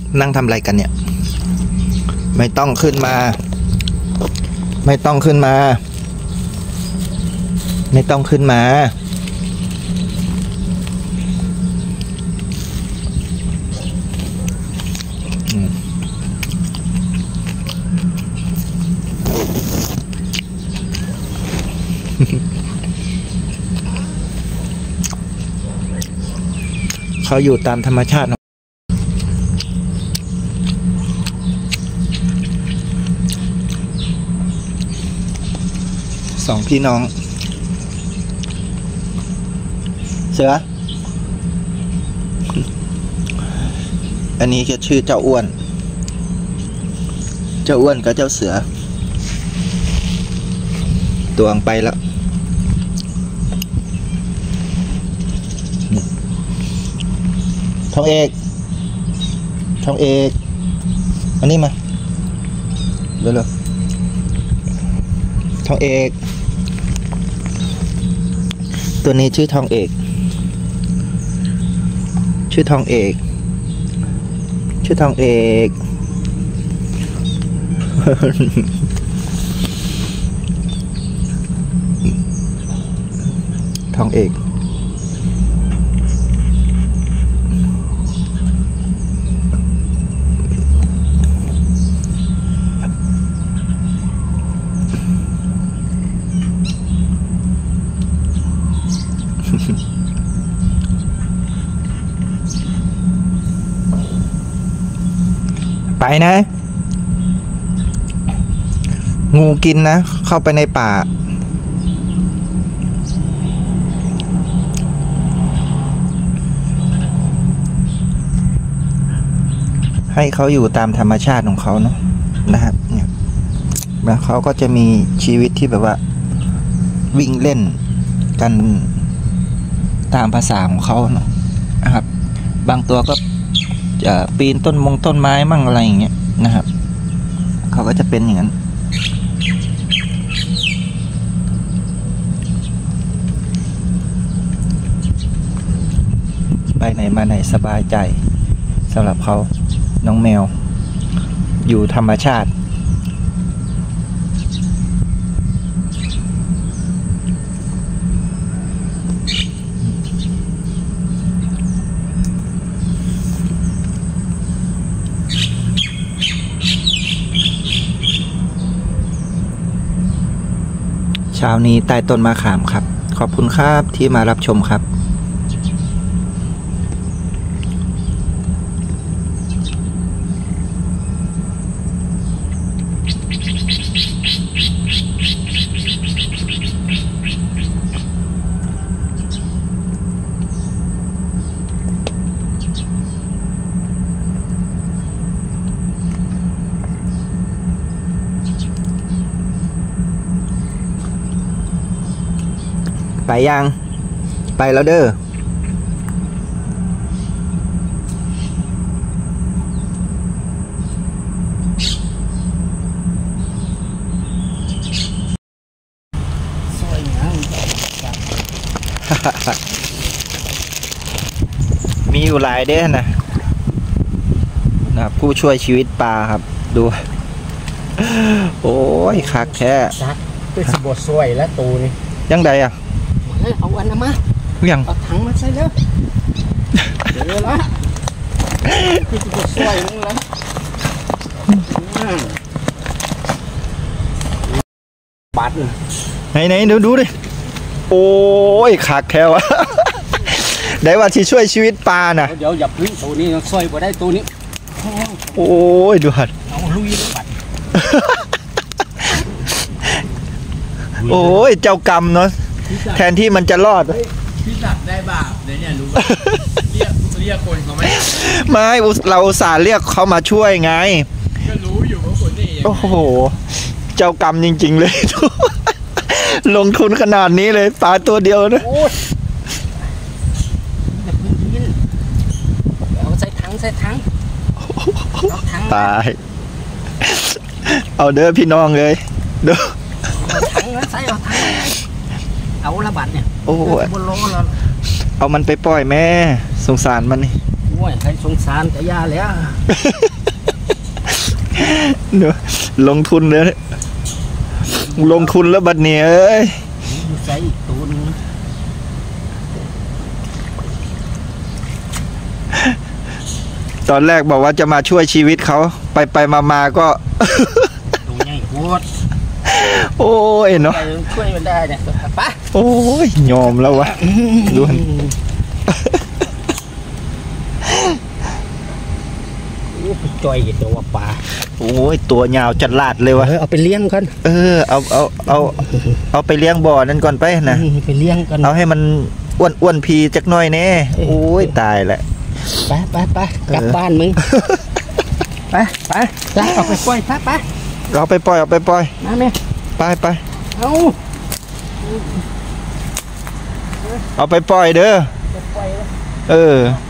นั่งทำอะไรกันเนี่ยไม่ต้องขึ้นมาไม่ต้องขึ้นมาไม่ต้องขึ้นมาเขาอยู่ตามธรรมชาติสองพี่น้องเสืออันนี้ก็ชื่อเจ้าอ้วนกับเจ้าเสือตัวงไปแล้วทองเอกอันนี้มาเร็วๆทองเอกตัวนี้ชื่อทองเอกทองเอกไปนะงูกินนะเข้าไปในป่าให้เขาอยู่ตามธรรมชาติของเขาเนาะนะครับเนี่ยแล้วเขาก็จะมีชีวิตที่แบบว่าวิ่งเล่นกันตามภาษาของเขาเนาะนะครับบางตัวก็จะปีนต้นไม้มั่งอะไรอย่างเงี้ยนะครับเขาก็จะเป็นอย่างนั้นไปไหนมาไหนสบายใจสำหรับเขาน้องแมวอยู่ธรรมชาติเช้านี้ใต้ต้นมะขามครับขอบคุณครับที่มารับชมครับไปยังไปแล้วเด้อมีอยู่หลายเด้นะผู้ช่วยชีวิตปลาครับดูโอ้ยคักแค่เป็นสบดสวยและตูนี่ยังไงอ่ะเอาอันนั้นมายังเอาถังมาใส่เร็วเดี๋ยวละคือจะสวยนึงแล้วปัดไหนดูดิโอ้ยขาดแค่วะได้ว่าที่ช่วยชีวิตปลาน่ะเดี๋ยวอย่าพึ่งตัวนี้สวยกว่าได้ตัวนี้โอ้ยดูหัดเอาลุยเลยปัดโอ้ยเจ้ากรรมเนาะแทนที่มันจะรอดพี่จับได้บาปเนี่ยรู้ป่ะเรียกคนเขาไหมไม่เราอุตส่าห์เรียกเขามาช่วยไงก็รู้อยู่ว่าคนนี่โอ้โหเจ้ากรรมจริงๆเลยลงทุนขนาดนี้เลยปลาตัวเดียวนะเอาใส่ถังตายเอาเด้อพี่น้องเลยเด้อถังนะใส่เอาถังเอาละบัดเนี่ยโอ้บนล้อแล้วเอามันไปปล่อยแม่สงสารมันนี่โอ้ยใครสงสารกะยาแล้วเดี๋ยวลงทุนเลยลงทุนแล้วบัดเนี้ยเอ้ยใส่อีกตัวนึงตอนแรกบอกว่าจะมาช่วยชีวิตเขาไปมาก็ตัวใหญ่โคตรโอ้ยเนาะไปช่วยมันได้เนี่ยไปโอ้ยยอมแล้ววะดูมันโอ้ไปจ่อยกับตัวปลาโอ้ยตัวยาวจัดลาดเลยวะเอาไปเลี้ยงกันเอาไปเลี้ยงบ่อนั่นก่อนไปนะไปเลี้ยงกันเอาให้มันอ้วนพีจักหน่อยแน่โอ้ยตายแหละไปกลับบ้านมึงไปเอาไปปล่อยไปเอาไปปล่อยมาแม่ไปเอาเอาไปปล่อยเด้อไปปล่อยเออเ